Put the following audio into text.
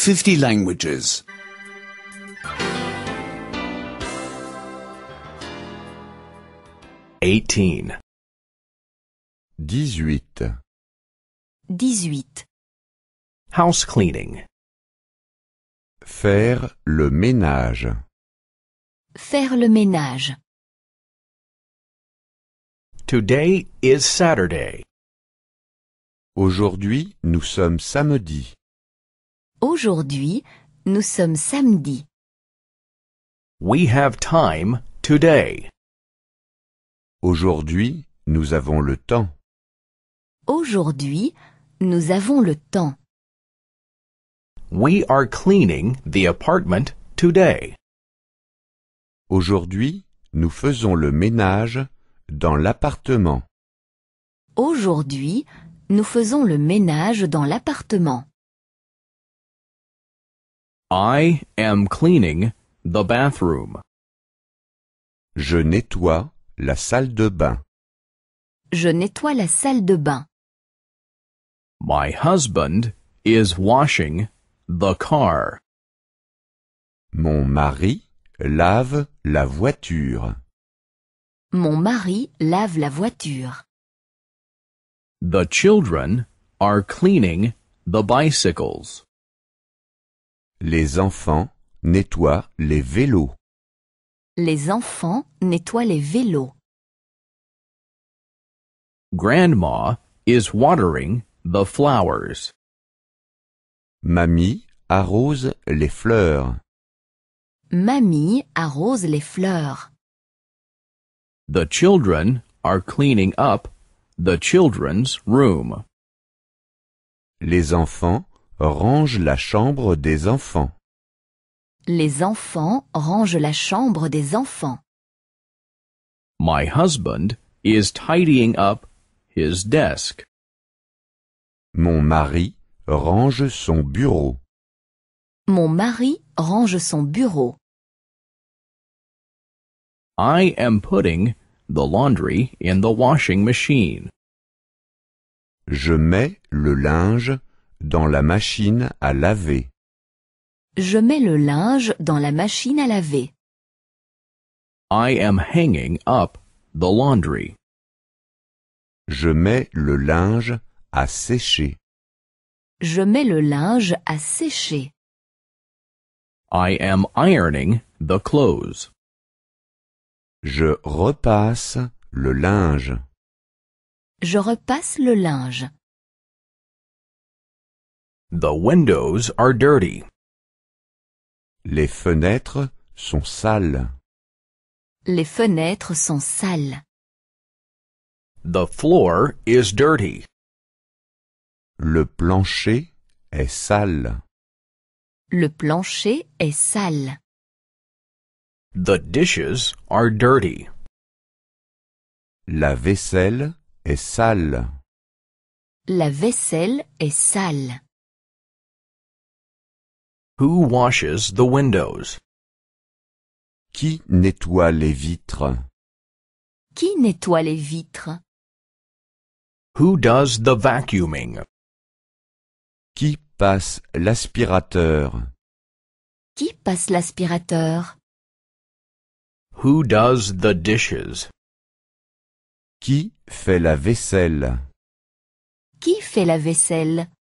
50 languages. 18. 18. 18. House cleaning. Faire le ménage. Faire le ménage. Today is Saturday. Aujourd'hui, nous sommes samedi. Aujourd'hui, nous sommes samedi. We have time today. Aujourd'hui, nous avons le temps. Aujourd'hui, nous avons le temps. We are cleaning the apartment today. Aujourd'hui, nous faisons le ménage dans l'appartement. Aujourd'hui, nous faisons le ménage dans l'appartement. I am cleaning the bathroom. Je nettoie la salle de bain. Je nettoie la salle de bain. My husband is washing the car. Mon mari lave la voiture. Mon mari lave la voiture. The children are cleaning the bicycles. Les enfants nettoient les vélos. Les enfants nettoient les vélos. Grandma is watering the flowers. Mamie arrose les fleurs. Mamie arrose les fleurs. The children are cleaning up the children's room. Les enfants rangent la chambre des enfants. Les enfants rangent la chambre des enfants. My husband is tidying up his desk. Mon mari range son bureau. Mon mari range son bureau. I am putting the laundry in the washing machine. Je mets le linge dans la machine à laver. Je mets le linge dans la machine à laver. I am hanging up the laundry. Je mets le linge à sécher. Je mets le linge à sécher. I am ironing the clothes. Je repasse le linge. Je repasse le linge. The windows are dirty. Les fenêtres sont sales. Les fenêtres sont sales. The floor is dirty. Le plancher est sale. Le plancher est sale. The dishes are dirty. La vaisselle est sale. La vaisselle est sale. Who washes the windows? Qui nettoie les vitres? Qui nettoie les vitres? Who does the vacuuming? Qui passe l'aspirateur? Qui passe l'aspirateur? Who does the dishes? Qui fait la vaisselle? Qui fait la vaisselle?